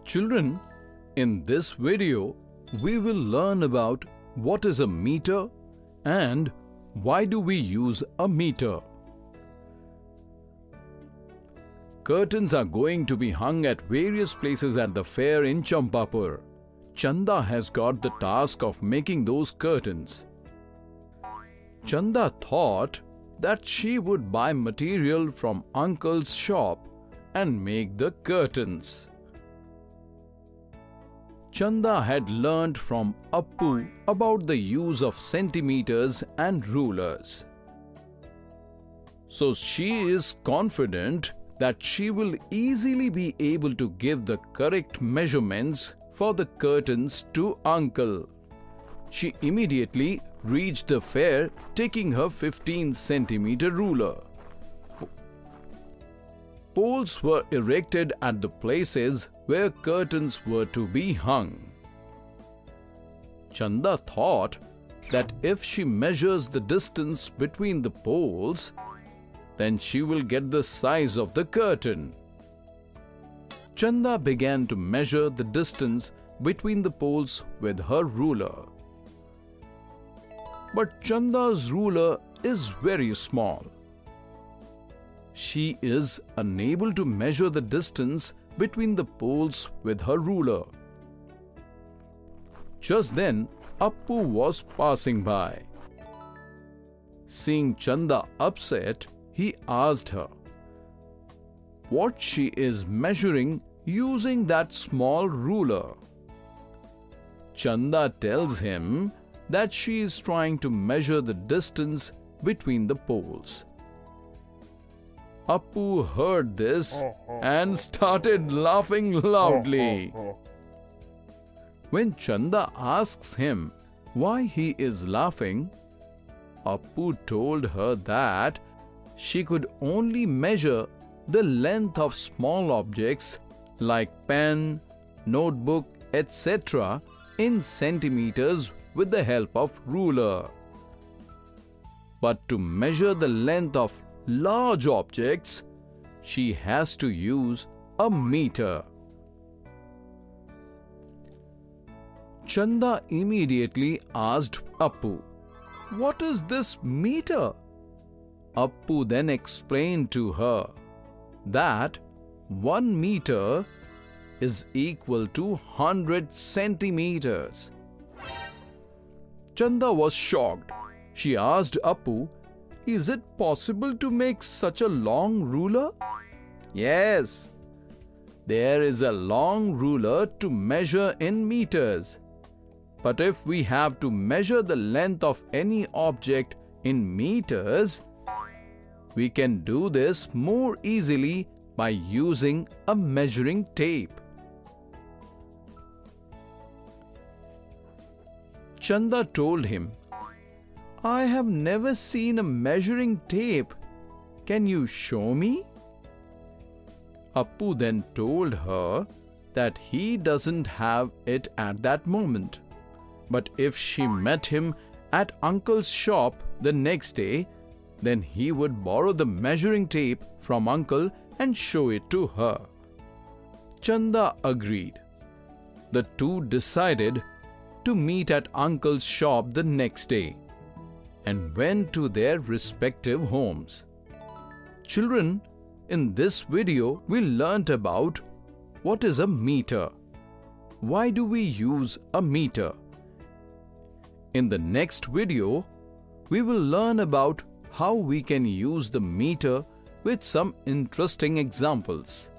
Children, in this video, we will learn about what is a meter and why do we use a meter. Curtains are going to be hung at various places at the fair in Champapur. Chanda has got the task of making those curtains. Chanda thought that she would buy material from uncle's shop and make the curtains. Chanda had learnt from Appu about the use of centimeters and rulers. So she is confident that she will easily be able to give the correct measurements for the curtains to uncle. She immediately reached the fair taking her 15-centimeter ruler. Poles were erected at the places where curtains were to be hung. Chanda thought that if she measures the distance between the poles, then she will get the size of the curtain. Chanda began to measure the distance between the poles with her ruler. But Chanda's ruler is very small. She is unable to measure the distance between the poles with her ruler. Just then, Appu was passing by. Seeing Chanda upset, he asked her what she is measuring using that small ruler. Chanda tells him that she is trying to measure the distance between the poles. Appu heard this and started laughing loudly. When Chanda asks him why he is laughing, Appu told her that she could only measure the length of small objects like pen, notebook, etc. in centimeters with the help of ruler. But to measure the length of large objects, she has to use a meter. Chanda immediately asked Appu, "What is this meter?" Appu then explained to her that 1 meter is equal to 100 centimeters. Chanda was shocked. She asked Appu, "Is it possible to make such a long ruler?" "Yes, there is a long ruler to measure in meters. But if we have to measure the length of any object in meters, we can do this more easily by using a measuring tape." Chanda told him, "I have never seen a measuring tape. Can you show me?" Appu then told her that he doesn't have it at that moment. But if she met him at uncle's shop the next day, then he would borrow the measuring tape from uncle and show it to her. Chanda agreed. The two decided to meet at uncle's shop the next day and went to their respective homes. Children, in this video, we learnt about what is a meter. Why do we use a meter? In the next video, we will learn about how we can use the meter with some interesting examples.